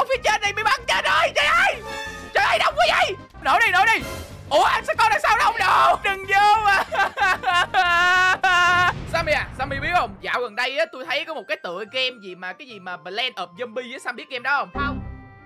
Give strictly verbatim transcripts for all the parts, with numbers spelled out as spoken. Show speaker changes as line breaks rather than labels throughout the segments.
phía trên này bị bắn chết rồi. Trời ơi, trời ơi, đông quá vậy. Nổ đi, nổ đi. Ủa, anh sao con đằng sau đông đồ. Đừng vô mà. Sammy à, Sammy biết không? Dạo gần đây á, tôi thấy có một cái tựa game gì mà cái gì mà Planet of Zombie á, Sam biết game đó không?
Không.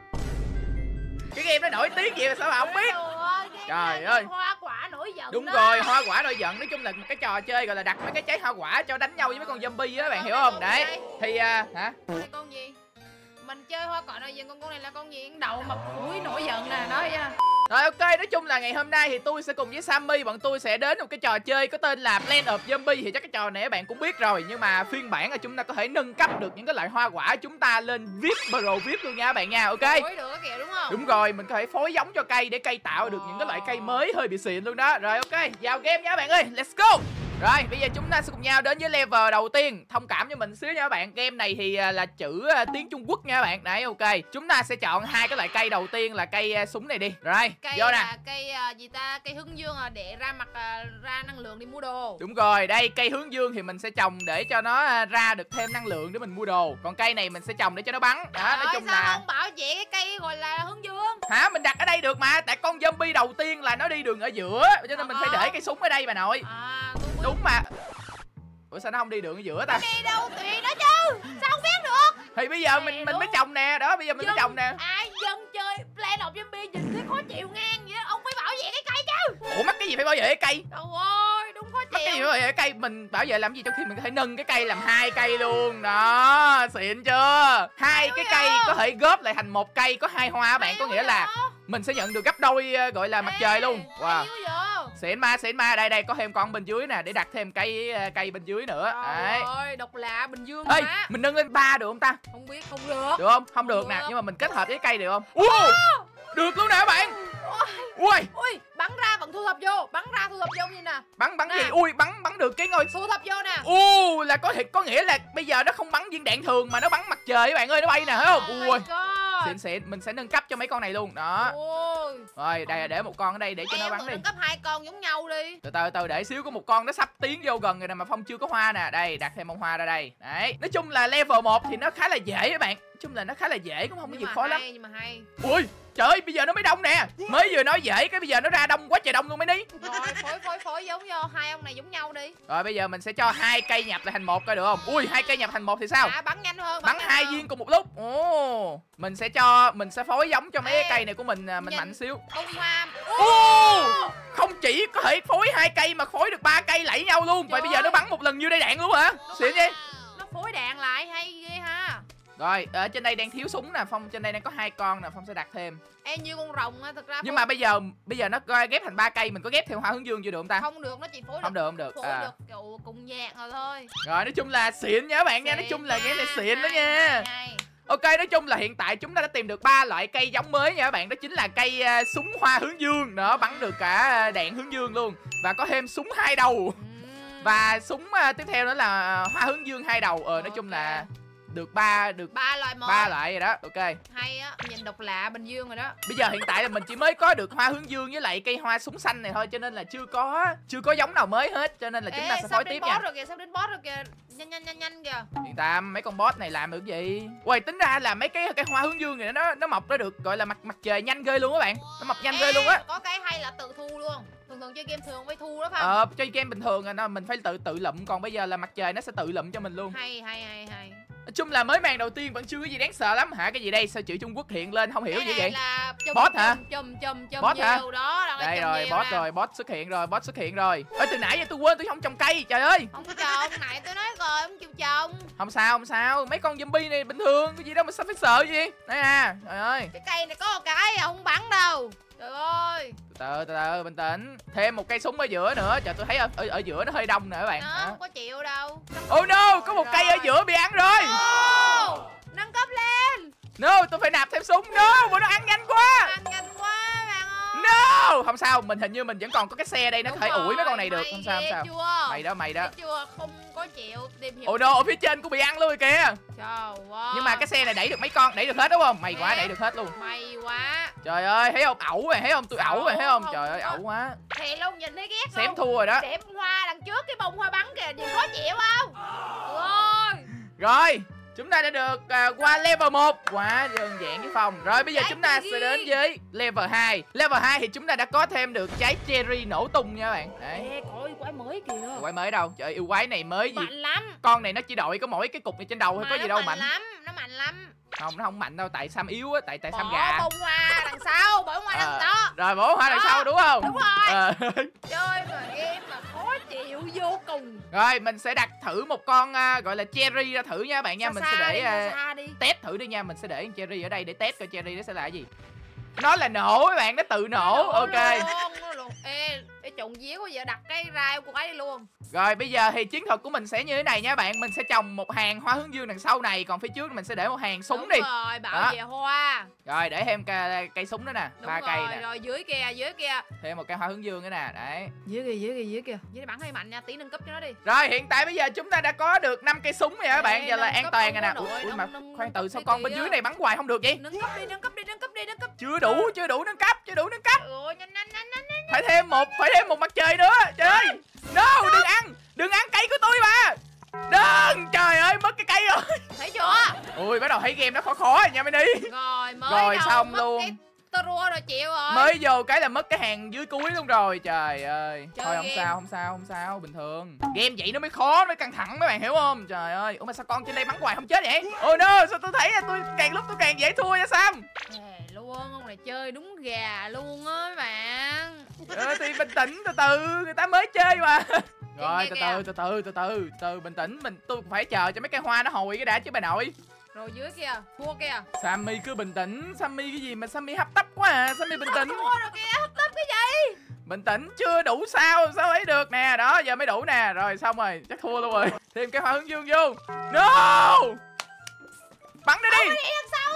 Cái game nó nổi tiếng gì mà sao mà không biết? Trời ơi,
hoa quả nổi giận.
đúng
đó.
rồi, hoa quả nổi giận. Nói chung là một cái trò chơi gọi là đặt mấy cái trái hoa quả cho đánh nhau với mấy con zombie á, bạn hiểu không? Đấy. Thì à, hả?
Đây con gì? Mình chơi hoa quả nổi giận, con con này là con gì? Đậu mập phủi nổi giận nè, nói nha.
Rồi ok, nói chung là ngày hôm nay thì tôi sẽ cùng với Sammy, bọn tôi sẽ đến một cái trò chơi có tên là Planet of Zombie. Thì chắc cái trò này các bạn cũng biết rồi, nhưng mà phiên bản là chúng ta có thể nâng cấp được những cái loại hoa quả chúng ta lên vi ai pi Pro vi ai pi luôn nha các bạn nha. Ok.
Phối được kìa đúng không?
Đúng rồi, mình có thể phối giống cho cây để cây tạo được những cái loại cây mới hơi bị xịn luôn đó. Rồi ok, vào game nha các bạn ơi, let's go. Rồi, bây giờ chúng ta sẽ cùng nhau đến với level đầu tiên. Thông cảm cho mình xíu nha các bạn. Game này thì là chữ tiếng Trung Quốc nha các bạn. Đấy, ok. Chúng ta sẽ chọn hai cái loại cây đầu tiên là cây súng này đi. Rồi,
cây
vô nè.
là cây uh, gì ta? Cây hướng dương à, để ra mặt uh, ra năng lượng đi mua đồ.
Đúng rồi, đây cây hướng dương thì mình sẽ trồng để cho nó ra được thêm năng lượng để mình mua đồ. Còn cây này mình sẽ trồng để cho nó bắn. Đó, nói chung
sao
là
không bảo vệ cái cây gọi là hướng dương?
Hả? Mình đặt ở đây được mà. Tại con zombie đầu tiên là nó đi đường ở giữa, cho nên mình phải để cây súng ở đây bà nội.
À,
đúng mà. Ủa sao nó không đi đường ở giữa ta?
Đi đâu tùy nó chứ. Sao không biết được?
Thì bây giờ mình mình mới trồng nè. Đó, bây giờ mình mới trồng nè.
Ai dân chơi Planet of Zombie nhìn thấy khó chịu ngang vậy đó. Ông phải bảo vệ cái cây chứ.
Ủa mắc cái gì phải bảo vệ cái cây?
Trời ơi, đúng khó chịu.
Mắc cái gì phải bảo vệ cái cây? Mình bảo vệ làm gì trong khi mình có thể nâng cái cây làm hai cây luôn. Đó, xịn chưa? Hai cái cây có thể góp lại thành một cây có hai hoa bạn, có nghĩa là mình sẽ nhận được gấp đôi gọi là mặt trời luôn. Wow. Xịn ma, xịn ma. Đây đây có thêm con bên dưới nè để đặt thêm cây cây bên dưới nữa. Đấy.
Ôi, độc lạ Bình Dương.
Ê, mình nâng lên ba được không ta?
Không biết, không được.
Được không? Không được nè, nhưng mà mình kết hợp với cây được không? Wow! Được luôn nè các bạn. Ui,
ui, bắn ra vẫn thu thập vô, bắn ra thu thập vô như nè.
Bắn bắn gì? Ui, bắn bắn được cái ngôi
thu thập vô nè.
U là có thiệt, có nghĩa là bây giờ nó không bắn viên đạn thường mà nó bắn mặt trời các bạn ơi, nó bay nè, thấy không? Ui. Xịn xịn, mình sẽ nâng cấp cho mấy con này luôn. Đó.
Ôi.
Rồi, đây để một con ở đây để cho
Ê,
nó bắn đi.
nâng cấp hai con giống nhau đi.
Từ từ từ để xíu, có một con nó sắp tiến vô gần rồi nè mà Phong chưa có hoa nè. Đây, đặt thêm bông hoa ra đây. Đấy. Nói chung là level một thì nó khá là dễ các bạn. Nói chung là nó khá là dễ, cũng không có gì khó
hay,
lắm.
Nhưng mà hay.
Ui, trời ơi, bây giờ nó mới đông nè. Mới vừa nói dễ cái bây giờ nó ra đông quá trời đông luôn mấy ní.
Rồi, phối phối phối giống vô, hai ông này giống nhau đi.
Rồi bây giờ mình sẽ cho hai cây nhập lại thành một coi được không? Ui, hai cây nhập thành một thì sao?
À, bắn nhanh hơn.
Bắn, bắn hai viên cùng một lúc. Ồ, mình sẽ cho mình sẽ phối giống cho mấy Ê, cái cây này của mình mình nhìn, mạnh xíu.
Bông hoa.
Ồ, không chỉ có thể phối hai cây mà phối được ba cây lẫy nhau luôn. Vậy bây giờ nó bắn một lần như đây đạn luôn hả? Xịn vậy.
Nó phối đạn lại hay ghê ha.
Rồi, ở trên đây đang thiếu súng nè, Phong trên đây đang có hai con nè, Phong sẽ đặt thêm.
Ê, như con rồng á, thật ra.
Nhưng mà bây giờ bây giờ nó ghép thành ba cây, mình có ghép thêm hoa hướng dương chưa được không ta?
Không được, nó chỉ phối
không được, không được.
Phối à. được kiểu cùng nhạc rồi thôi.
Rồi, nói chung là xịn nha các bạn nha, nói chung là game này xịn đó nha. Ok, nói chung là hiện tại chúng ta đã tìm được ba loại cây giống mới nha các bạn, đó chính là cây uh, súng hoa hướng dương, đó bắn được cả đạn hướng dương luôn, và có thêm súng hai đầu. Và súng uh, tiếp theo nữa là hoa hướng dương hai đầu. Ờ nói okay. chung là được ba được
ba loại một.
ba loại rồi đó. Ok.
Hay á, nhìn độc lạ Bình Dương rồi đó.
Bây giờ hiện tại là mình chỉ mới có được hoa hướng dương với lại cây hoa súng xanh này thôi, cho nên là chưa có chưa có giống nào mới hết, cho nên là chúng
Ê,
ta sẽ phối tiếp nha.
Rồi kìa, sắp đến boss rồi kìa. Nhanh nhanh nhanh nhanh kìa.
Yên tâm, mấy con boss này làm được gì? Ui, tính ra là mấy cái cái hoa hướng dương này nó nó mọc ra được gọi là mặt mặt trời nhanh ghê luôn các bạn. Nó mọc nhanh Ê, ghê luôn á.
Có cái hay là tự thu luôn. Thường thường chơi game thường phải thu đó phải
không? Ờ, chơi game bình thường là mình phải tự tự lụm, còn bây giờ là mặt trời nó sẽ tự lụm cho mình luôn.
Hay hay hay hay.
Nói chung là mới màn đầu tiên vẫn chưa có gì đáng sợ lắm hả? Cái gì đây? Sao chữ Trung Quốc hiện lên không hiểu
cái
gì vậy?
Là chùm,
boss hả?
Chùm chùm chùm
boss hả?
Đó,
đây rồi, boss rồi, boss xuất hiện rồi, boss xuất hiện rồi. Ê, từ nãy giờ tôi quên tôi không trồng cây, trời ơi.
Không có trồng, nãy tôi nói rồi, không chịu trồng.
Không sao, không sao, mấy con zombie này bình thường, cái gì đâu mà sao phải sợ gì. Đấy à, trời ơi.
Cái cây này có một cái không bắn đâu. Trời ơi.
Từ từ từ từ bình tĩnh. Thêm một cây súng ở giữa nữa. Trời, tôi thấy ở ở, ở giữa nó hơi đông nè các bạn.
Nó không có chịu đâu.
Oh no, có một rồi. Cây ở giữa bị ăn rồi.
Oh, nâng cấp lên.
No, tôi phải nạp thêm súng. No, bọn nó ăn nhanh quá.
Ăn nhanh quá bạn ơi.
No, không sao, mình hình như mình vẫn còn có cái xe đây, nó có thể ủi mấy con này được. Không sao, không sao.
Chưa?
Mày đó, mày đó.
Chưa, không có chịu tìm hiểu.
Oh no, ở phía trên cũng bị ăn luôn rồi kìa.
Trời ơi.
Nhưng mà cái xe này đẩy được mấy con, đẩy được hết đúng không? May quá, đẩy được hết luôn.
May quá.
Trời ơi, thấy không? Ẩu rồi, thấy không? Tôi ẩu rồi, thấy không? Trời ơi, ẩu quá.
Thì luôn nhìn thấy ghét
Xém thua rồi đó.
Đẹp hoa đằng trước cái bông hoa bắn kìa, nhìn khó chịu không? Ôi.
Rồi, Chúng ta đã được uh, qua level một. Quá đơn giản chứ Phong. Rồi bây giờ chúng ta sẽ đến với level hai. Level hai thì chúng ta đã có thêm được trái cherry nổ tung nha các bạn. Đấy.
Ê, coi quái mới kìa.
Quái mới đâu? Trời, yêu quái này mới gì?
Mạnh lắm.
Con này nó chỉ đội có mỗi cái cục này trên đầu thôi,
Mà
có gì đâu mạnh.
Mạnh lắm, nó mạnh lắm.
Không, nó không mạnh đâu, tại Sam yếu á, tại tại Sam
Bỏ
gà.
bông hoa đằng sau, bỏ bông hoa đằng đó.
Rồi bổ hoa đằng
Đó.
sau đúng không?
Đúng rồi.
À.
Chơi mà em mà khó chịu vô cùng.
Rồi mình sẽ đặt thử một con uh, gọi là cherry ra thử nha bạn nha.
Xa
Mình
xa
sẽ để
đi,
uh,
xa đi.
test thử đi nha. Mình sẽ để con cherry ở đây để test coi cherry nó sẽ là cái gì. Nó là nổ các bạn, nó tự nổ. Ok.
Luôn, nó luôn. Ê, ê trộn vía quá giờ đặt cái rai của ấy đi luôn.
Rồi bây giờ thì chiến thuật của mình sẽ như thế này nha bạn. Mình sẽ trồng một hàng hoa hướng dương đằng sau này, còn phía trước mình sẽ để một hàng súng
Đúng
đi.
rồi, bảo
Đó.
vệ hoa.
Rồi để thêm cây, cây súng nữa nè,
Đúng
ba
rồi,
cây nè.
rồi dưới kia, dưới kia.
Thêm một cây hoa hướng dương nữa nè, đấy.
Dưới kia, dưới kia, dưới kia. Dưới bắn hơi mạnh nha, tí nâng cấp cho nó đi.
Rồi hiện tại bây giờ chúng ta đã có được năm cây súng rồi các bạn,
Ê,
giờ là
nâng
an
cấp
toàn
không
rồi nè.
có
Ui,
nổi,
ui
nâng-
mà
nâng-
khoan từ
nâng
sao
cấp
con
đi
bên
kìa.
dưới này bắn hoài không được vậy?
Nâng cấp đi, nâng cấp đi, nâng cấp đi, nâng cấp.
Chưa đủ, chưa đủ nâng cấp, chưa đủ nâng cấp.
Ôi, nhanh nhanh nhanh nhanh. nhanh.
Phải thêm một, phải thêm một mặt trời nữa. Trời ơi. No, đừng ăn, đừng ăn cây của tôi mà. Đừng, trời ơi, mất cái cây rồi.
Thấy chưa?
Ui, bắt đầu thấy game nó khó khó rồi nha Mini.
Rồi, mới
Rồi,
đầu
xong
mất
luôn.
cái Taro rồi chịu rồi.
Mới vô cái là mất cái hàng dưới cuối luôn rồi. Trời ơi.
Chơi
Thôi không
game.
sao, không sao, không sao, bình thường. Game vậy nó mới khó, nó mới căng thẳng mấy bạn hiểu không? Trời ơi. Ủa mà sao con trên đây bắn hoài không chết vậy? Oh no, sao tôi thấy là tôi càng lúc tôi càng dễ thua vậy Sam?
Ê, luôn, ông này chơi đúng gà luôn á mấy bạn.
Ờ, thì bình tĩnh từ từ, người ta mới chơi mà. Rồi
nghe
từ
kìa.
từ từ từ từ từ từ bình tĩnh, mình tôi cũng phải chờ cho mấy cây hoa nó hồi cái đã chứ bà nội.
Rồi dưới kia, cua kia.
Sammy cứ bình tĩnh, Sammy cái gì mà Sammy hấp tấp quá à, Sammy bình tĩnh.
Cua rồi kìa, hấp tấp cái gì?
Bình tĩnh chưa đủ sao, sao ấy được nè, đó giờ mới đủ nè, rồi xong rồi, chắc thua luôn rồi. Thêm cái hoa hướng dương vô. No! Bắn đi đi.
Đi đằng sau.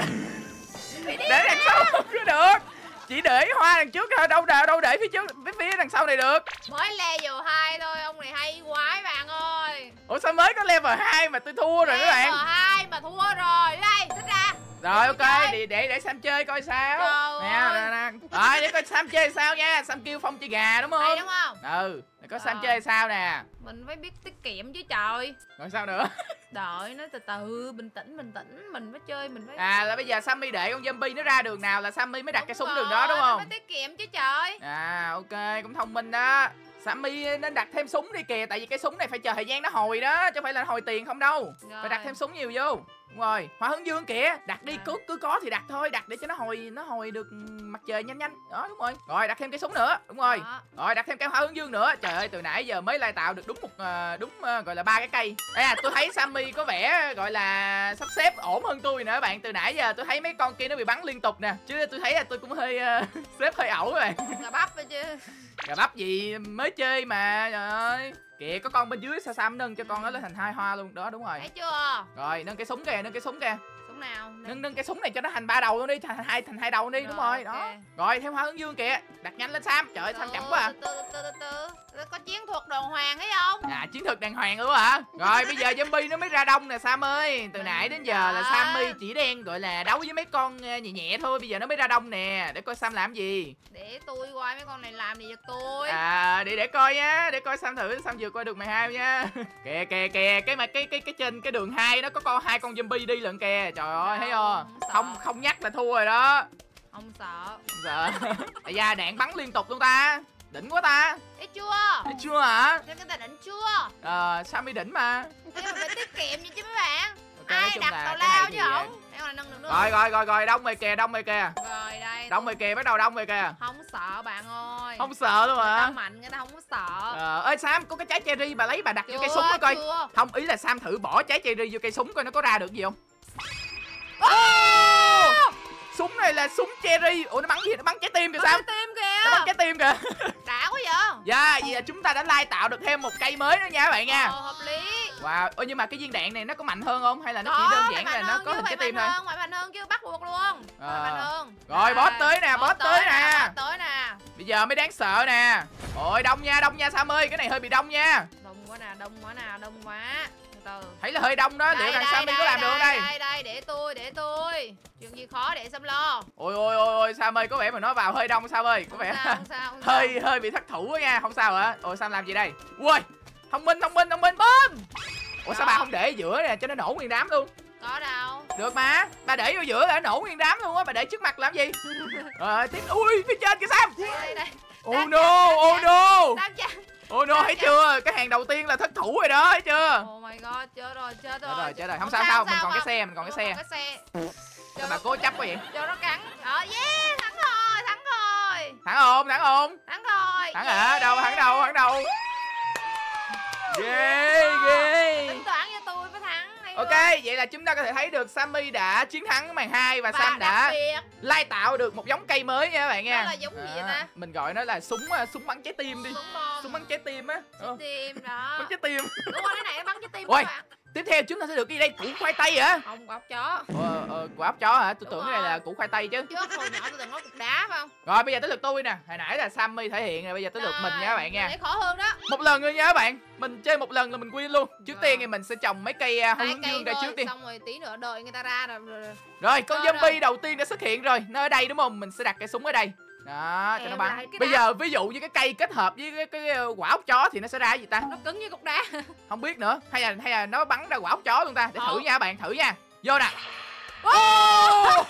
Để đằng sau không có được. Chỉ để hoa đằng trước thôi, đâu đâu đâu để phía trước, phía phía đằng sau này được.
Mới level hai thôi, ông này hay quá bạn ơi.
Ủa sao mới có level hai mà tôi thua rồi các bạn?
Level hai mà thua rồi. Đây, thích ra.
Rồi ok,
chơi.
để để để Sam chơi coi sao.
Trời
Nè,
ơi.
nè, nè. Rồi để coi Sam chơi sao nha. Sam kêu Phong chơi gà đúng
Đây
không?
đúng không?
Ừ, để có Sam
Rồi.
chơi sao nè.
Mình phải biết tiết kiệm chứ trời.
Rồi sao nữa?
Đợi nó từ từ, bình tĩnh, bình tĩnh. Mình phải chơi, mình phải...
À là bây giờ Sammy để con zombie nó ra đường nào là Sammy mới đặt
Đúng
cái súng
rồi,
đường đó đúng không?
Mình phải tiết kiệm chứ trời.
À ok, cũng thông minh đó. Sammy nên đặt thêm súng đi kìa, tại vì cái súng này phải chờ thời gian nó hồi đó, chứ không phải là hồi tiền không đâu.
Rồi.
Phải đặt thêm súng nhiều vô. Đúng rồi, hoa hướng dương kìa, đặt đi,
À.
cứ cứ có thì đặt thôi, đặt để cho nó hồi nó hồi được mặt trời nhanh nhanh. Đó đúng rồi. Rồi đặt thêm cái súng nữa, đúng rồi.
Đó.
Rồi đặt thêm cái hoa hướng dương nữa. Trời ơi, từ nãy giờ mới lai tạo được đúng một ờ, đúng ờ, gọi là ba cái cây. À, tôi thấy Sammy có vẻ gọi là sắp xếp ổn hơn tôi nữa các bạn. Từ nãy giờ tôi thấy mấy con kia nó bị bắn liên tục nè. Chứ tôi thấy là tôi cũng hơi ờ, xếp hơi ẩu các bạn.
Gà bắp rồi chứ.
Gà bắp gì mới chơi mà. Trời ơi. Kìa có con bên dưới sao Sam nâng cho con nó lên thành hai hoa luôn. Đó đúng rồi.
Thấy chưa?
Rồi nâng cái súng kìa, nâng cái súng kìa.
Súng nào?
Nâng nâng cái súng này cho nó thành ba đầu luôn đi, thành hai thành hai đầu luôn đi, đúng rồi,
ok.
đó. Rồi thêm hoa hướng dương kìa, đặt nhanh lên Sam. Trời ơi Sam chậm quá à.
Từ từ từ từ từ từ. Có chiến thuật đàng hoàng thấy không?
À chiến thuật đàng hoàng luôn hả? Rồi bây giờ zombie nó mới ra đông nè Sam ơi. Từ nãy đến giờ là Sammy chỉ đang gọi là đấu với mấy con ờ, nhẹ nhẹ thôi, bây giờ nó mới ra đông nè. Để coi Sam làm gì.
Để tôi coi mấy con này làm gì cho tôi.
À để để coi nhá, để coi Sam thử Sam vừa coi được mày hai nha. Kìa kìa kìa, cái mà cái cái cái trên cái đường hai nó có con hai con zombie đi lận kìa. Trời ơi thấy không?
Sợ.
Không không nhắc là thua rồi đó.
Không sợ.
Không sợ. Tại da đạn bắn liên tục luôn ta. Đỉnh quá ta.
Thấy chưa?
Thấy chưa hả?
Xem cái ta định chưa?
Ờ Sammy đỉnh mà.
Thế mà phải tiết kiệm gì chứ mấy bạn.
Ok, nói
Ai
chung
đặt
là
tào
cái này
lao
thì,
chứ không? Để con này nâng được nữa.
Rồi rồi rồi rồi đông rồi kìa, đông rồi kìa.
Rồi đây.
Đông rồi kìa, bắt đầu đông rồi kìa.
Không sợ bạn ơi.
Không sợ luôn
Người ta
hả?
mạnh người ta không có sợ.
Ờ ơi Sam, có cái trái cherry bà lấy bà đặt vô cây
Chưa,
súng đó coi.
chưa.
Không, ý là Sam thử bỏ trái cherry vô cây súng coi nó có ra được gì không.
Oh!
Súng này là súng cherry. Ủa nó bắn gì? Nó bắn trái tim kìa Sam.
Trái tim
Nó bắn
kìa.
trái tim kìa.
Đã quá vậy.
Dạ, vậy là chúng ta đã lai tạo được thêm một cây mới nữa nha các bạn nha.
Ờ, hợp lý.
Wow, ơ nhưng mà cái viên đạn này nó có mạnh hơn không hay là nó
Có,
chỉ đơn
phải
giản
mạnh
là nó
hơn
có
chứ,
hình
phải
trái tim
mạnh
thôi.
hơn, phải mạnh hơn chứ bắt buộc luôn.
Ờ.
Phải mạnh hơn.
Rồi, boss tới nè, boss tới nè.
Boss tới nè.
Bây giờ mới đáng sợ nè. Ôi đông nha, đông nha Sam ơi, cái này hơi bị đông nha.
Đông quá nè, đông quá nè, đông quá. Từ từ.
Thấy là hơi đông đó, liệu rằng Sammy có làm được không đây?
Đây đây, để tôi, để tôi. Chuyện gì khó để Sam lo.
Ôi ôi ôi ôi Sam ơi, có vẻ mà nó vào hơi đông Sam ơi, có vẻ
Không sao, không sao, không sao.
hơi hơi bị thất thủ quá nha, không sao hả? Ôi Sam làm gì đây? Ui, thông minh thông minh thông minh. Bơm. Ủa sao bà không để ở giữa nè cho nó nổ nguyên đám luôn?
Có đâu.
Được mà, bà để vô giữa là nổ nguyên đám luôn á, bà để trước mặt làm gì? Rồi tiếp, ui phía trên kìa Sam.
Đây đây.
Oh no, oh no.
Sam cha.
Oh no, thấy chưa? Cái hàng đầu tiên là thất thủ rồi đó, thấy chưa?
Oh my god, chết rồi, chết rồi.
Chết rồi, chết rồi. Không sao sao, mình còn cái xe, mình còn cái xe.
Cái xe.
Sao bà cố chấp quá vậy?
Cho nó cắn. Đó, yeah, thắng rồi, thắng rồi.
Thắng không? Thắng không?
Thắng rồi.
Thắng hả? Đâu, thắng đâu, thắng đâu. Ghê, ghê.
Tính toán cho tôi mới thắng.
Ok, vậy là chúng ta có thể thấy được Sammy đã chiến thắng màn hai và, và Sam đã
đặc biệt
lai tạo được một giống cây mới nha các bạn nha.
Đó là giống gì vậy ta?
Mình gọi nó là súng súng bắn trái tim đi.
Súng bom.
Súng bắn trái tim á.
Trái tim đó.
Bắn trái tim.
Đúng rồi, cái này nó bắn trái tim
Ôi,
các bạn.
tiếp theo chúng ta sẽ được cái gì đây? Củ khoai tây hả?
Không, quả ốc chó.
Ờ, ờ, quả ốc chó hả? Tôi
Đúng
tưởng
rồi.
cái này là củ khoai tây chứ.
Trước hồi nhỏ tôi từng nói cục đá phải không?
Rồi bây giờ tới lượt tôi nè. Hồi nãy là Sammy thể hiện rồi, bây giờ tới lượt mình nha các bạn nha.
Để khó hơn đó.
Một lần thôi nha các bạn. Mình chơi một lần là mình win luôn. Trước
Rồi.
tiên thì mình sẽ trồng mấy cây uh,
Hai
hướng
cây
dương ra
thôi,
trước đi.
xong rồi tí nữa đợi người ta ra rồi. Rồi, rồi.
Rồi con
Rồi,
zombie
rồi.
đầu tiên đã xuất hiện rồi. Nó ở đây đúng không? Mình sẽ đặt cây súng ở đây. Đó, cho
Em
nó bắn.
lại cái
Bây
đá.
giờ ví dụ như cái cây kết hợp với cái, cái, cái quả ốc chó thì nó sẽ ra cái gì ta?
Nó cứng như cục đá.
Không biết nữa. Hay là hay là nó bắn ra quả ốc chó luôn ta? Để thử
Ờ.
nha các bạn, thử nha. Vô nè. Ô,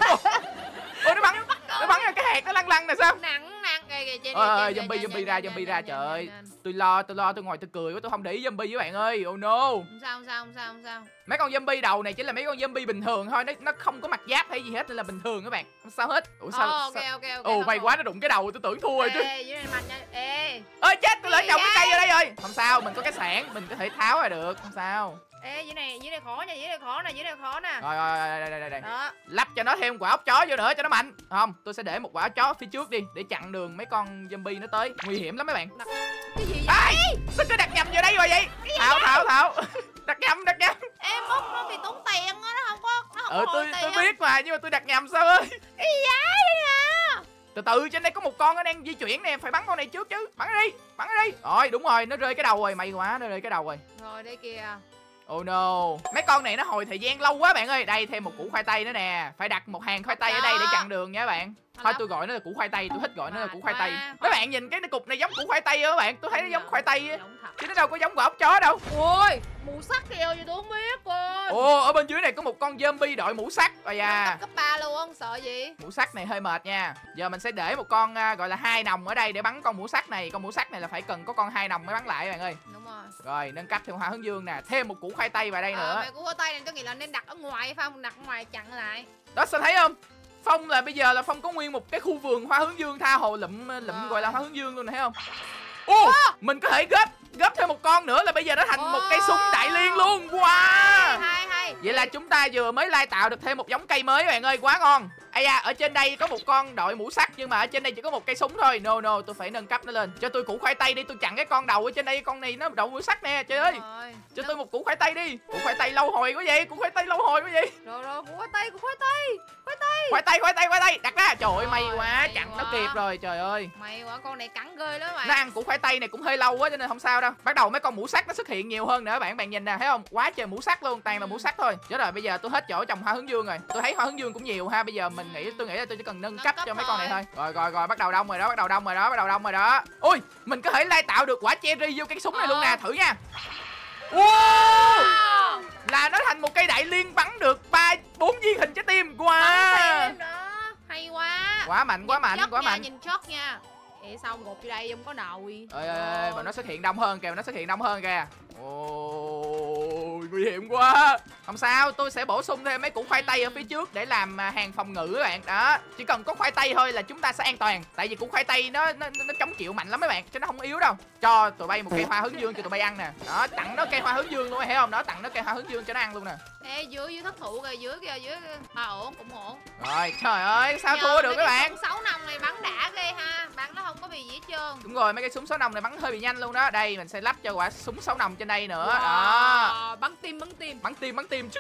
nó bắn nó bắn ra cái hạt nó lăn lăn nè sao?
Nặng nặng kìa kìa trên
Ôi,
đây,
ôi,
trên
zombie,
đây,
zombie
trên
ra,
đây,
zombie
trên
ra,
đây,
trời ơi.
trên đây.
Tôi lo, tôi lo, tôi ngồi tôi cười quá, tôi không để ý zombie với bạn ơi. Oh no.
Không sao, không sao, không sao, không sao.
Mấy con zombie đầu này chỉ là mấy con zombie bình thường thôi, nó nó không có mặt giáp hay gì hết nên là bình thường các bạn. Không sao hết. Ủa sao?
Ồ, ok,
sao?
ok, ok.
Ồ
nó
may
còn-
quá nó đụng cái đầu tôi tưởng thua rồi chứ.
Ê, dưới này mạnh nha. Ê.
Ơi chết, tôi lỡ
Gì
trồng cái
vậy?
cây vô đây rồi. Không sao, mình có cái sạn, mình có thể tháo ra được, không sao.
Ê, dưới này, dưới này khó nha, dưới này khó nè, dưới này khó nè.
Rồi rồi rồi đây đây đây đây.
Đó.
Lắp cho nó thêm quả ốc chó vô nữa cho nó mạnh. Không, tôi sẽ để một quả ốc chó phía trước đi để chặn đường mấy con zombie nó tới. Nguy hiểm lắm mấy bạn.
Đặt... Cái gì vậy?
Ai? Sao cứ đặt nhầm vô đây rồi vậy? Thảo thảo thảo. Đặt nhầm, đặt nhầm.
Em múc nó bị tốn tiền á, nó không có, nó không
Ừ
có
tôi
hồi
tôi
tiền.
biết mà nhưng mà tôi đặt nhầm sao ơi.
Cái gì vậy à?
Từ từ, trên đây có một con nó đang di chuyển nè, phải bắn con này trước chứ. Bắn nó đi, bắn nó đi. Rồi đúng rồi, nó rơi cái đầu rồi, may quá, nó rơi cái đầu rồi.
Rồi đây kìa.
Oh no. Mấy con này nó hồi thời gian lâu quá bạn ơi. Đây thêm một củ khoai tây nữa nè. Phải đặt một hàng khoai tây ở đây để chặn đường nha các bạn. Thôi tôi gọi nó là củ khoai tây, tôi thích gọi nó là củ khoai tây. Mấy bạn nhìn cái cục này giống củ khoai tây á các bạn. Tôi thấy nó giống khoai tây á. Chứ nó đâu có giống quả ốc chó đâu.
Ôi, mù sắt kìa gì tôi không biết cô.
Ồ, ở bên dưới này có một con zombie đội mũ sắt. Ôi da.
Cấp ba luôn, sợ gì?
Mũ sắt này hơi mệt nha. Giờ mình sẽ để một con uh, gọi là hai nòng ở đây để bắn con mũ sắt này. Con mũ sắt này là phải cần có con hai nòng mới bắn lại các bạn ơi.
Đúng rồi.
Rồi, nâng cấp thêm hoa hướng dương nè, thêm một củ khoai tây vào đây nữa.
Ờ, mẹ củ khoai tây này tôi nghĩ là nên đặt ở ngoài phải không? Đặt ở ngoài chặn lại.
Đó sao thấy không? Phong là bây giờ là Phong có nguyên một cái khu vườn hoa hướng dương tha hồ lụm lụm
Rồi.
gọi là hoa hướng dương luôn nè thấy không? Ô, mình có thể góp góp thêm một con nữa là bây giờ nó thành một cây súng đại liên luôn. Wow.
Hay hay.
Vậy là chúng ta vừa mới lai tạo được thêm một giống cây mới các bạn ơi, quá ngon. Ây da, ở trên đây có một con đội mũ sắt nhưng mà ở trên đây chỉ có một cây súng thôi. No no, tôi phải nâng cấp nó lên. Cho tôi củ khoai tây đi, tôi chặn cái con đầu ở trên đây, con này nó đội mũ sắt nè, trời ơi.
Rồi.
Cho tôi một củ khoai tây đi. Củ khoai tây lâu hồi quá vậy, củ khoai tây lâu hồi quá vậy.
Rồi rồi, củ khoai tây, củ khoai tây. Khoai tây.
Khoai tây, khoai tây, khoai tây, đặt ra. Trời ơi, may
Rồi,
quá,
may
chặn
quá.
nó kịp rồi, trời ơi.
Mày quả con này cắn ghê lắm mày.
Nó ăn củ khoai tây này cũng hơi lâu quá cho nên không sao đâu. Bắt đầu mấy con mũ sắt nó xuất hiện nhiều hơn nữa bạn, bạn nhìn nè, thấy không? Quá trời mũ sắt luôn, toàn là mũ sắt thôi. Chết rồi, bây giờ tôi hết chỗ trồng hoa hướng dương rồi. Tôi thấy hoa hướng dương cũng nhiều ha, bây giờ mình nghĩ tôi nghĩ là tôi chỉ cần nâng
Nâng
cấp
cấp
cho mấy con này
thôi.
thôi. Rồi rồi rồi, bắt đầu đông rồi đó, bắt đầu đông rồi đó, bắt đầu đông rồi đó. Ui, mình có thể lai tạo được quả cherry vô cái súng này luôn nè, thử nha. Wow!
Wow.
Là nó thành một cây đại liên bắn được ba bốn viên hình trái tim.
Bắn
Wow.
thêm đó. Hay quá.
Quá mạnh, quá mạnh,
Chót
quá
nha,
mạnh.
nhìn chót nha. Ê sao gột vô đây không có nồi.
Ơi ơi ơi, mà nó xuất hiện đông hơn kìa, nó xuất hiện đông hơn kìa. Ôi, nguy hiểm quá. Không sao, tôi sẽ bổ sung thêm mấy củ khoai tây ở phía trước để làm à, hàng phòng ngự các bạn. Đó, chỉ cần có khoai tây thôi là chúng ta sẽ an toàn. Tại vì củ khoai tây nó nó, nó chống chịu mạnh lắm mấy bạn, chứ nó không yếu đâu. Cho tụi bay một cây hoa hướng dương cho tụi bay ăn nè. Đó, tặng nó cây hoa hướng dương luôn, thấy không? Đó, tặng nó cây hoa hướng dương cho nó ăn luôn nè.
Ê dưới dưới thất thủ kìa, dưới kìa, dưới kìa. À ổn, cũng ổn.
Rồi, trời ơi, sao
Nhờ
thua được
mấy
các
cái
bạn?
súng sáu nòng này bắn đã ghê ha. Bắn nó không có bị gì hết trơn.
Đúng rồi, mấy cái súng sáu nòng này bắn hơi bị nhanh luôn đó. Đây, mình sẽ lắp cho quả súng sáu nòng trên đây nữa. Đó.
Wow, bắn tim, bắn tim.
Bắn tim, bắn tim.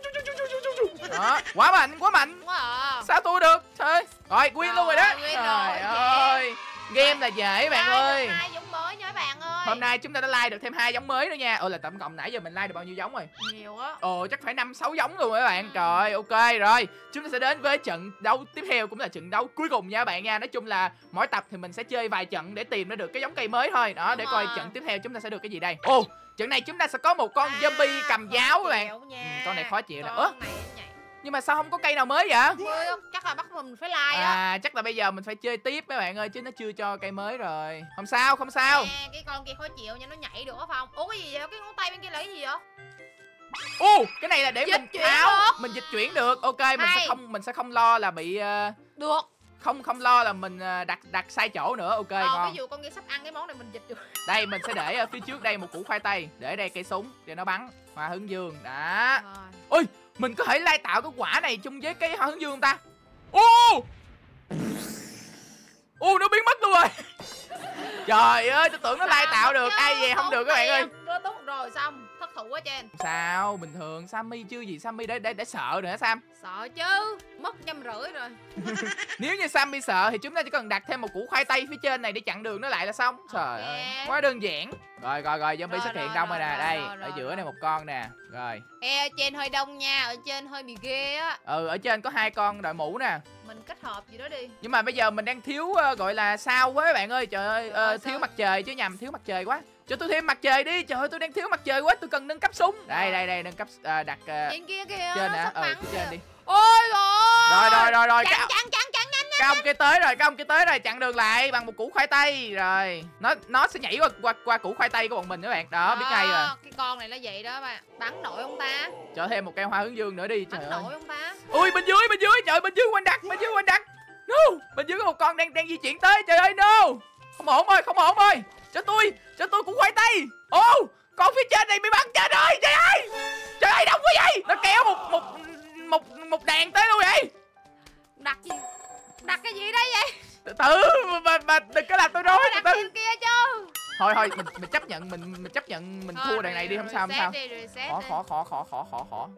Đó, quá mạnh, quá mạnh.
Quá à.
Sao thua được? Thôi. Rồi, win luôn rồi đó.
Rồi, win
Trời
rồi,
ơi. Game là dễ bạn ơi.
Hai giống mới nha các bạn ơi.
Hôm nay chúng ta đã like được thêm hai giống mới nữa nha. Ồ là tổng cộng nãy giờ mình like được bao nhiêu giống rồi?
Nhiều á.
Ồ chắc phải năm sáu giống luôn rồi các bạn. Trời ok rồi. Chúng ta sẽ đến với trận đấu tiếp theo cũng là trận đấu cuối cùng nha các bạn nha. Nói chung là mỗi tập thì mình sẽ chơi vài trận để tìm ra được cái giống cây mới thôi. Đó, để coi trận tiếp theo chúng ta sẽ được cái gì đây. Ồ, Trận này chúng ta sẽ có một con
À,
zombie cầm giáo các bạn.
chịu
Ừ,
nha.
con này khó chịu nè.
Con
Ơ,
này nhảy.
nhưng mà sao không có cây nào mới vậy?
Ôi, chắc là bắt mình phải like á.
À, chắc là bây giờ mình phải chơi tiếp mấy bạn ơi, chứ nó chưa cho cây mới rồi. Không sao, không sao.
Nè, cái con kia khó chịu nha, nó nhảy được phải không? Ủa cái gì vậy? Cái ngón tay bên kia là cái gì vậy?
Ô, cái này là để
Dịch
mình
chuyển
tháo,
được.
mình dịch chuyển được. Ok, mình sẽ
Hay.
không mình sẽ không lo là bị ờ,
Được.
không không lo là mình ờ, đặt đặt sai chỗ nữa. Ok,
Ờ,
ngon.
ví dụ con kia sắp ăn cái món này mình dịch được.
Đây mình sẽ để ở phía trước đây một củ khoai tây, để đây cây súng để nó bắn hoa hướng dương. Đó.
Rồi.
Ôi, mình có thể lai tạo cái quả này chung với cái hoa hướng dương không ta? Ô! Ô, nó biến mất luôn rồi. Trời ơi, tôi tưởng nó lai tạo được. Ai về không được các bạn ơi.
Nó tốt rồi xong, thất thủ quá trên.
Sao, bình thường Sammy chưa gì Sammy để để để sợ nữa Sam.
Sợ chứ, mất trăm rưỡi rồi.
Nếu như Sammy sợ thì chúng ta chỉ cần đặt thêm một củ khoai tây phía trên này để chặn đường nó lại là xong. Trời
Ok.
ơi, quá đơn giản. Rồi rồi rồi, zombie
Rồi,
xuất hiện
rồi,
đông rồi
rồi,
nè.
rồi,
Đây,
rồi,
ở
rồi,
giữa
rồi.
này một con nè. Rồi.
Ê, trên hơi đông nha, ở trên hơi bị ghê á.
Ừ, ở trên có hai con đội mũ nè.
Mình kết hợp gì đó đi.
Nhưng mà bây giờ mình đang thiếu ờ, gọi là sao quá các bạn ơi. Trời ơi, ờ,
Rồi,
thiếu
sao?
mặt trời chứ nhầm, thiếu mặt trời quá. Cho tôi thêm mặt trời đi. Trời ơi, tôi đang thiếu mặt trời quá, tôi cần nâng cấp súng. Đây
Rồi.
đây đây, nâng cấp ờ, đặt ờ,
Trên kia kìa.
trên nè.
sắp
Ừ,
bắn
phía trên
kìa.
đi.
Ôi rồi.
Rồi rồi rồi rồi.
Chặn
Cái,
chặn chặn chặn nhanh.
cái ông kia tới rồi, cái ông kia tới rồi, chặn đường lại bằng một củ khoai tây. Rồi, nó nó sẽ nhảy qua qua, qua củ khoai tây của bọn mình các bạn. Đó, biết ngay rồi.
Cái con này nó vậy đó bạn. Bắn nổi không ta?
Cho thêm một cây hoa hướng dương nữa đi. Trời
Bắn
ơi.
nổi không ta?
Ui, bên dưới, bên dưới, trời, bên dưới quanh đặt, bên dưới quanh đặt. No, bên dưới có một con đang đang di chuyển tới. Trời ơi, no. Không ổn ơi, không ổn ơi. Cho tôi, cho tôi củ khoai tây. Ô, con phía trên này bị bắn chết rồi. Trời ơi. Trời ơi, đông quá vậy. Nó kéo một một một một đàn tới luôn vậy.
Đặt gì? Đặt cái gì đây vậy?
Từ từ mà, mà đừng có làm tôi rối. Từ
Đặt
từ.
trên kia chứ.
Thôi thôi, mình mình chấp nhận mình mình chấp nhận mình thua đàn này đi, không sao không sao.
Reset đi, reset
Khó
đi.
khó khó khó khó khó khó.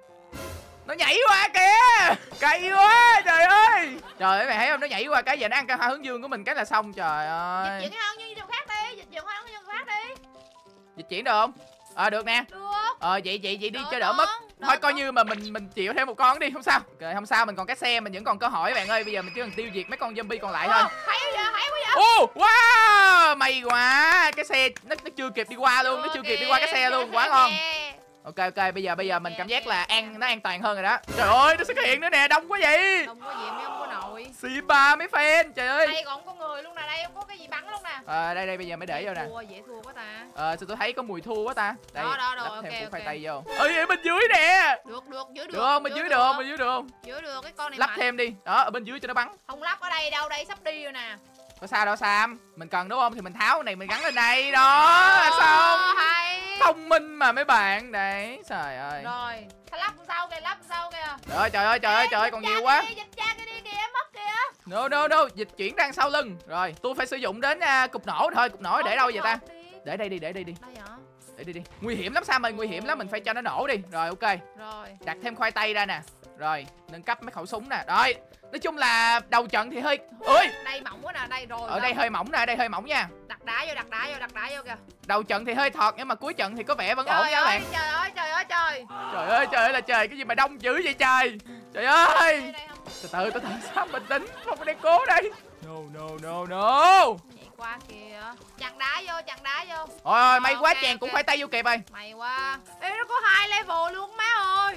Nó nhảy qua kìa. Cay quá, trời ơi. Trời ơi, mày thấy không, nó nhảy qua cái giờ nó ăn cây hoa hướng dương của mình cái là xong. Trời
Dịch
ơi.
chuyển không như chỗ khác đi, dịch chuyển không như chỗ khác đi.
Dịch chuyển được không? Ờ, được nè.
Được.
Ờ, vậy vậy vậy đi
Được
cho đỡ
không?
mất.
Được
Thôi coi
không?
như mà mình mình chịu thêm một con đi, không sao. Ok, không sao, mình còn cái xe, mình vẫn còn cơ hội các bạn ơi. Bây giờ mình chỉ cần tiêu diệt mấy con zombie còn lại thôi.
Ồ, hay quá vậy, hay quá vậy.
Ô, wow, may quá. Cái xe nó, nó chưa kịp đi qua luôn, nó chưa kịp đi qua cái xe luôn, quá ngon. Ok ok, bây giờ bây giờ mình
Ok,
cảm giác
ok,
là
ok.
an nó an toàn hơn rồi đó. Trời ơi, nó xuất hiện nữa nè, đông quá vậy.
Không có gì em không có nồi.
Xì ba mấy fan, trời ơi.
Đây còn có người luôn nè, đây không có cái gì bắn luôn nè.
Ờ, đây đây bây giờ mới để vô nè.
Thua, dễ thua quá ta.
Ờ, sao tôi thấy có mùi thua quá ta. Đây,
Đó, đó, rồi,
đắp thêm
ok,
củ khoai
ok.
tây vô. Ơi, ở bên dưới nè.
Được được, giữ được.
Được không? Bên dưới được không? Bên dưới được không?
Giữ được, cái con này
Lắp
mạnh.
thêm đi. Đó, ở bên dưới cho nó bắn.
Không lắp ở đây đâu, đây sắp đi rồi nè.
Có sao đâu Sam. Mình cần đúng không? Thì mình tháo cái này mình gắn lên đây. Đó, là xong.
Hay.
Thông minh mà mấy bạn. Đấy, trời ơi.
Rồi, phải lắp sau kìa, lắp sau kìa.
Trời ơi, trời ơi, trời ơi, trời ơi, còn nhiều quá.
Dịch cha cái đi kìa, mất kìa.
No, no, no, dịch chuyển đang sau lưng. Rồi, tôi phải sử dụng đến uh, cục nổ thôi. Cục nổ để đâu vậy ta? Để đây đi, để đây đi.
Đây hả?
Để đi đi. Nguy hiểm lắm Sam ơi, nguy hiểm lắm, mình phải cho nó nổ đi. Rồi, ok.
Rồi.
Đặt thêm khoai tây ra nè. Rồi, nâng cấp mấy khẩu súng nè. Rồi, nói chung là đầu trận thì hơi ơi,
Đây mỏng quá nè, đây rồi.
ở đây hơi mỏng nè, đây hơi mỏng nha.
đặt đá vô, đặt đá vô, đặt đá vô kìa.
Đầu trận thì hơi thọt nhưng mà cuối trận thì có vẻ vẫn ổn
Trời
nha các
ơi,
bạn.
trời ơi, trời ơi, trời.
Trời ơi, trời ơi là trời, cái gì mà đông dữ vậy trời. Trời ơi.
Đây, đây không?
Từ từ, từ từ, sao bình tĩnh, không có đang cố đây. No, no, no, no.
Nhảy qua kìa. Chặn đá vô, chặn đá vô.
Ôi, may quá,
Ok,
chèn
ok.
cũng khoai tây vô kịp rồi.
Mày quá. Ê, nó có hai level luôn má ơi.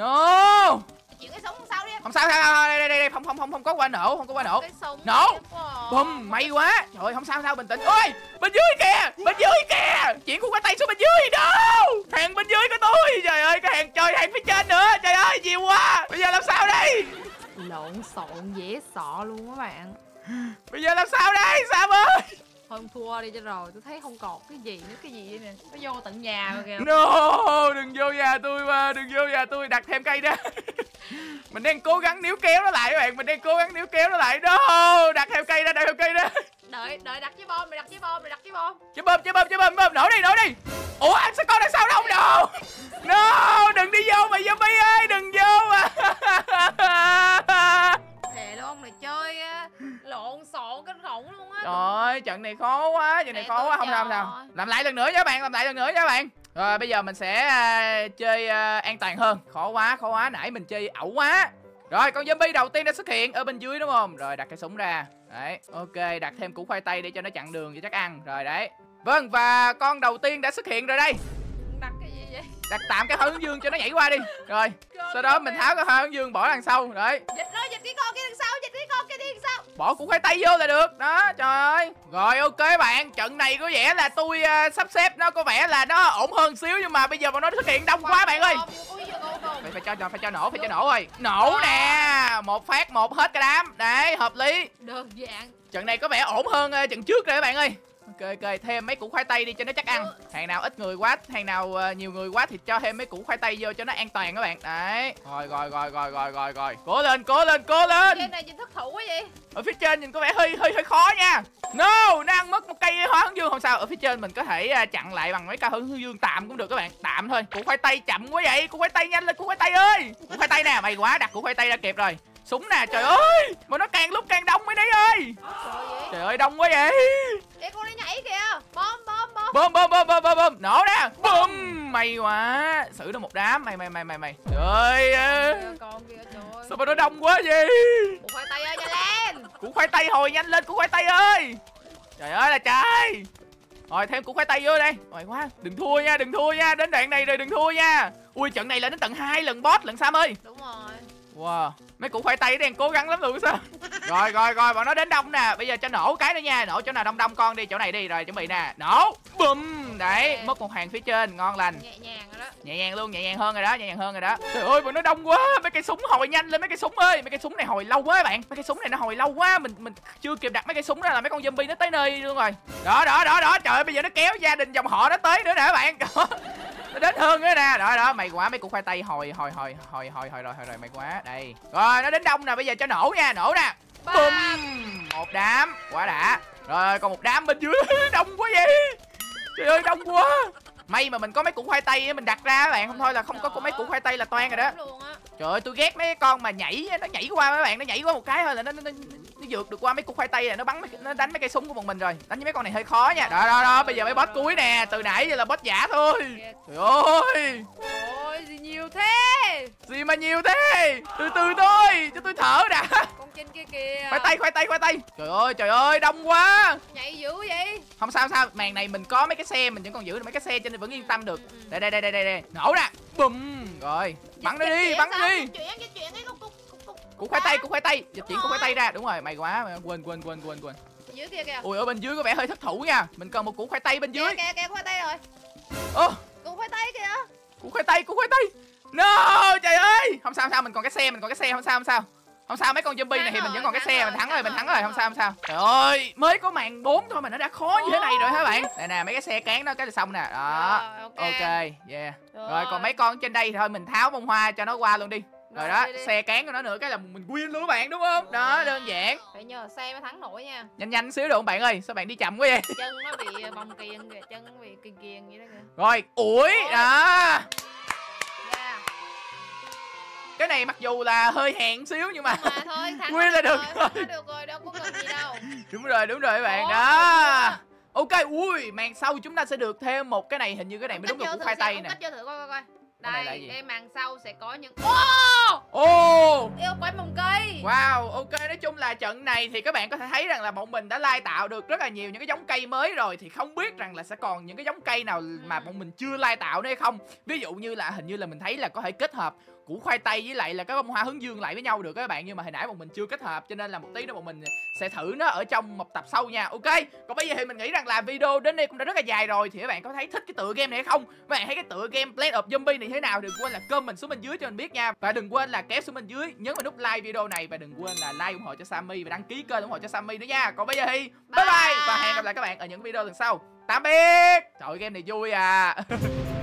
No.
Chuyển cái súng sau đi.
Không sao, sao, sao, đây, đây, đây, không, không, không, không có qua nổ, không có qua nổ.
Cái súng
Nổ.
đẹp quá à.
Bùm, may quá. Trời ơi, không sao, sao, bình tĩnh. Ôi, bên dưới kìa, bên dưới kìa. Chuyển của khoai tây xuống bên dưới đâu. Hàng bên dưới của tôi. Trời ơi, cái hàng, trời, hàng phía trên nữa. Trời ơi, nhiều quá. Bây giờ làm sao đây?
Lộn xộn dễ sợ luôn các bạn.
Bây giờ làm sao đây, Sam ơi?
Thôi không thua đi cho rồi, tôi thấy không còn cái gì nữa, cái gì nè. Nó vô tận nhà rồi kìa.
No, đừng vô nhà tôi mà, đừng vô nhà tôi, đặt thêm cây ra. Mình đang cố gắng níu kéo nó lại các bạn, mình đang cố gắng níu kéo nó lại. No, đặt thêm cây ra, đặt thêm cây ra.
Đợi, đợi đặt chiếc bom, mày đặt chiếc bom, mày đặt chiếc bom.
Chế bơm, chế bơm, chế bơm, bơm, nổ đi, nổ đi. Ủa, anh sao con đằng sau đâu no. No, đừng đi vô mày zombie ơi, đừng vô mà.
Thề luôn, ông này chơi á, lộn xộn kinh khủng luôn á.
Trời ơi, trận này khó quá, trận này
Để
khó
tôi
quá, không sao, không
chờ.
sao. Làm lại lần nữa nha các bạn, làm lại lần nữa nha các bạn. Rồi bây giờ mình sẽ à, chơi à, an toàn hơn. Khó quá, khó quá, nãy mình chơi ẩu quá. Rồi, con zombie đầu tiên đã xuất hiện ở bên dưới đúng không? Rồi đặt cái súng ra. Đấy, ok, đặt thêm củ khoai tây để cho nó chặn đường cho chắc ăn. Rồi đấy. Vâng, và con đầu tiên đã xuất hiện rồi đây. đặt tạm cái hoa hướng dương cho nó nhảy qua đi. Rồi sau đó mình tháo cái hoa hướng dương bỏ đằng sau. Đấy,
Dịch rồi, dịch cái con kia đằng sau, dịch cái con kia đi đằng sau.
bỏ củ khoai tây vô là được. Đó, trời ơi. Rồi ok bạn, trận này có vẻ là tôi uh, sắp xếp nó có vẻ là nó ổn hơn xíu, nhưng mà bây giờ bọn nó xuất hiện đông quá bạn ơi. Phải, phải cho phải cho nổ, phải cho nổ rồi. Nổ nè, một phát một hết cả đám. Đấy, hợp lý.
Đơn giản.
Trận này có vẻ ổn hơn uh, trận trước rồi các bạn ơi. Ok ok, thêm mấy củ khoai tây đi cho nó chắc ăn. Hàng nào ít người quá, hàng nào uh, nhiều người quá thì cho thêm mấy củ khoai tây vô cho nó an toàn các bạn. Đấy. Rồi rồi rồi rồi rồi rồi rồi. Cố lên, cố lên, cố lên.
Trên này nhìn thất thủ quá vậy.
Ở phía trên nhìn có vẻ hơi hơi hơi khó nha. No, nó ăn mất một cây hoa hướng dương không sao. Ở phía trên mình có thể uh, chặn lại bằng mấy cây hoa hướng dương tạm cũng được các bạn. Tạm thôi. Củ khoai tây chậm quá vậy. Củ khoai tây nhanh lên, củ khoai tây ơi. Củ khoai tây nè, mày quá, đặt củ khoai tây ra kịp rồi. Súng nè, trời ơi. Mà nó càng lúc càng đông mới đấy ơi. Trời ơi, đông quá vậy.
Ê, con đi nhảy kìa. Bom bom bom.
Bom bom bom bom bom bom. Nổ nè. Bum. May quá. Xử được một đám. Mày mày mày mày mày. Trời ơi.
Con kìa, trời ơi.
Sao mà nó đông quá vậy?
Củ khoai tây ơi, nhanh lên.
Củ khoai tây hồi nhanh lên, củ khoai tây ơi. Trời ơi là trời. Rồi thêm củ khoai tây vô đây. Rồi quá. Đừng thua nha, đừng thua nha. Đến đoạn này rồi đừng thua nha. Ui, trận này là đến tận hai lần boss lần Sam ơi.
Đúng rồi.
Wow, mấy củ khoai tây đang cố gắng lắm luôn sao? Rồi rồi rồi, bọn nó đến đông nè. Bây giờ cho nổ cái nữa nha. Nổ chỗ nào đông đông con đi, chỗ này đi. Rồi chuẩn bị nè. Nổ. Bum. Đấy, mất một hàng phía trên, ngon lành.
Nhẹ nhàng rồi đó.
Nhẹ nhàng luôn, nhẹ nhàng hơn rồi đó, nhẹ nhàng hơn rồi đó. Trời ơi, bọn nó đông quá. Mấy cây súng hồi nhanh lên mấy cây súng ơi. Mấy cây súng này hồi lâu quá các bạn. Mấy cây súng này nó hồi lâu quá, mình mình chưa kịp đặt mấy cây súng ra là mấy con zombie nó tới nơi luôn rồi. Đó đó đó đó, trời ơi, bây giờ nó kéo gia đình dòng họ nó tới nữa nè các bạn. Nó đến hơn nữa nè. Đó đó, mày quá, mấy củ khoai tây hồi hồi hồi hồi hồi hồi rồi hồi rồi mày quá. Đây. Rồi nó đến đông nè, bây giờ cho nổ nha, nổ nè. Bum. Một đám, quá đã. Rồi còn một đám bên dưới. Đông quá vậy. Trời ơi, đông quá. May mà mình có mấy củ khoai tây mình đặt ra các bạn, không thôi là không có, có mấy củ khoai tây là toan rồi đó. Trời ơi, tôi ghét mấy con mà nhảy, nó nhảy qua mấy bạn, nó nhảy qua một cái thôi là nó nó, nó, nó vượt được qua mấy củ khoai tây, là nó bắn mấy, nó đánh mấy cây súng của bọn mình rồi. Đánh với mấy con này hơi khó nha. Đó đó đó, bây giờ mấy boss cuối nè, từ nãy giờ là boss giả thôi. Trời ơi.
Ôi gì nhiều thế.
Gì mà nhiều thế. Từ từ thôi, cho tôi thở đã.
Con trên kia kìa.
Khoai tây, khoai tây, khoai tây. Trời ơi, trời ơi, đông quá.
Nhảy dữ vậy.
Không sao, không sao, màn này mình có mấy cái xe, mình vẫn còn giữ được mấy cái xe cho nên vẫn yên tâm được. Đây đây đây đây đây, đây. Nổ nè. Bum. Rồi, bắn nó đi, bắn nó đi. Củ khoai tây, củ khoai tây, dịch chuyển củ khoai tây ra. Đúng rồi, mày quá, quên quên quên quên quên.
Dưới kia kìa.
Ui, ở bên dưới có vẻ hơi thất thủ nha. Mình cần một củ khoai tây bên dưới.
Kìa kìa, khoai tây rồi.
Ô,
củ khoai tây kìa.
Củ khoai tây, củ khoai tây. No, trời ơi. Không sao, không sao, mình còn cái xe, mình còn cái xe, không sao, không sao. Không sao, mấy con zombie này thì mình vẫn còn cái xe, mình thắng rồi, mình thắng rồi, không sao, không sao. Trời ơi, mới có màn bốn thôi mà nó đã khó như thế này rồi hả bạn? Đây nè, mấy cái xe cán đó cái là xong nè. Đó. Ok, yeah. Rồi còn mấy con trên đây thôi mình tháo bông hoa cho nó qua luôn đi. Rồi đó, xe cán của nó nữa cái là mình win luôn các bạn, đúng không? Đó, đơn giản.
Phải nhờ xe mới thắng nổi nha.
Nhanh nhanh xíu được không bạn ơi? Sao bạn đi chậm quá vậy?
Chân nó bị bong kiềng kìa, chân nó bị kiềng kiềng vậy đó kìa.
Rồi, ủi, đó. Cái này mặc dù là hơi hèn xíu nhưng mà,
mà thôi, thắng
nguyên là được rồi.
rồi. Được rồi, đâu có cần gì đâu.
Đúng rồi, đúng rồi các bạn. Đó. Ok, ui, màn sau chúng ta sẽ được thêm một cái này, hình như cái này mới đúng được củ khoai tây nè.
Cách vô thử coi coi coi. Đây, cái màn sau sẽ có những
Ô! Ô!
Yêu quái mồng cây.
Wow, ok, nói chung là trận này thì các bạn có thể thấy rằng là bọn mình đã lai tạo được rất là nhiều những cái giống cây mới rồi. Thì không biết rằng là sẽ còn những cái giống cây nào mà bọn mình chưa lai tạo nữa hay không. Ví dụ như là hình như là mình thấy là có thể kết hợp củ khoai tây với lại là cái bông hoa hướng dương lại với nhau được các bạn, nhưng mà hồi nãy bọn mình chưa kết hợp cho nên là một tí nữa bọn mình sẽ thử nó ở trong một tập sau nha. Ok, còn bây giờ thì mình nghĩ rằng là video đến đây cũng đã rất là dài rồi, thì các bạn có thấy thích cái tựa game này hay không? Các bạn thấy cái tựa game Planet of Zombie này thế nào? Đừng quên là comment xuống bên dưới cho mình biết nha, và đừng quên là kéo xuống bên dưới nhấn vào nút like video này, và đừng quên là like ủng hộ cho Sammy và đăng ký kênh ủng hộ cho Sammy nữa nha. Còn bây giờ thì bye bye, bye và hẹn gặp lại các bạn ở những video lần sau. Tạm biệt. Trời ơi, game này vui à.